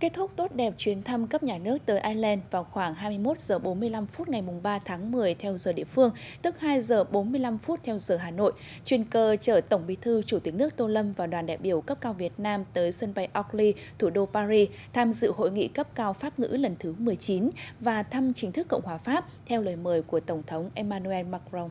Kết thúc tốt đẹp chuyến thăm cấp nhà nước tới Ireland vào khoảng 21 giờ 45 phút ngày 3 tháng 10 theo giờ địa phương, tức 2 giờ 45 phút theo giờ Hà Nội, chuyên cơ chở Tổng Bí thư Chủ tịch nước Tô Lâm và đoàn đại biểu cấp cao Việt Nam tới sân bay Orly, thủ đô Paris, tham dự hội nghị cấp cao Pháp ngữ lần thứ 19 và thăm chính thức Cộng hòa Pháp theo lời mời của Tổng thống Emmanuel Macron.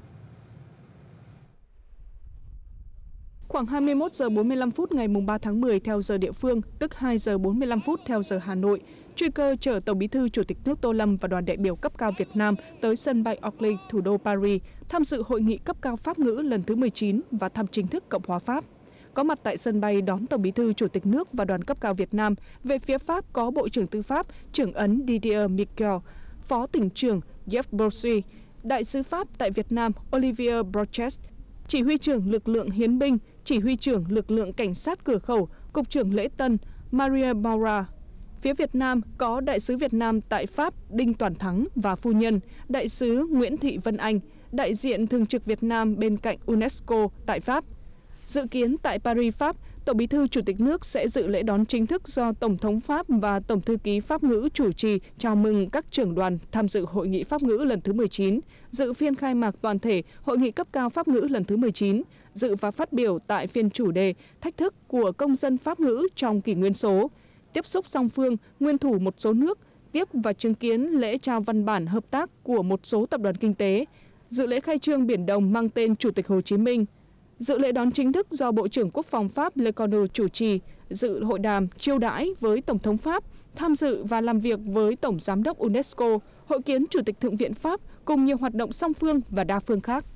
Khoảng 21 giờ 45 phút ngày 3 tháng 10 theo giờ địa phương, tức 2 giờ 45 phút theo giờ Hà Nội, chuyên cơ chở Tổng Bí thư Chủ tịch nước Tô Lâm và đoàn đại biểu cấp cao Việt Nam tới sân bay Orly, thủ đô Paris, tham dự hội nghị cấp cao Pháp ngữ lần thứ 19 và thăm chính thức Cộng hòa Pháp. Có mặt tại sân bay đón Tổng Bí thư Chủ tịch nước và đoàn cấp cao Việt Nam, về phía Pháp có Bộ trưởng Tư pháp, trưởng ấn Didier Miquel, Phó tỉnh trưởng Yves Broussi, Đại sứ Pháp tại Việt Nam Olivier Brochet, Chỉ huy trưởng lực lượng hiến binh, Chỉ huy trưởng lực lượng cảnh sát cửa khẩu, Cục trưởng lễ tân Maria Maura. Phía Việt Nam có Đại sứ Việt Nam tại Pháp Đinh Toàn Thắng và phu nhân, Đại sứ Nguyễn Thị Vân Anh, đại diện thường trực Việt Nam bên cạnh UNESCO tại Pháp. Dự kiến tại Paris, Pháp, Tổng Bí thư Chủ tịch nước sẽ dự lễ đón chính thức do Tổng thống Pháp và Tổng thư ký Pháp ngữ chủ trì chào mừng các trưởng đoàn tham dự Hội nghị Pháp ngữ lần thứ 19, dự phiên khai mạc toàn thể Hội nghị cấp cao Pháp ngữ lần thứ 19, dự và phát biểu tại phiên chủ đề Thách thức của công dân Pháp ngữ trong kỷ nguyên số, tiếp xúc song phương, nguyên thủ một số nước, tiếp và chứng kiến lễ trao văn bản hợp tác của một số tập đoàn kinh tế, dự lễ khai trương Biển Đông mang tên Chủ tịch Hồ Chí Minh, dự lễ đón chính thức do Bộ trưởng Quốc phòng Pháp Lecornu chủ trì, dự hội đàm chiêu đãi với Tổng thống Pháp, tham dự và làm việc với Tổng Giám đốc UNESCO, hội kiến Chủ tịch Thượng viện Pháp cùng nhiều hoạt động song phương và đa phương khác.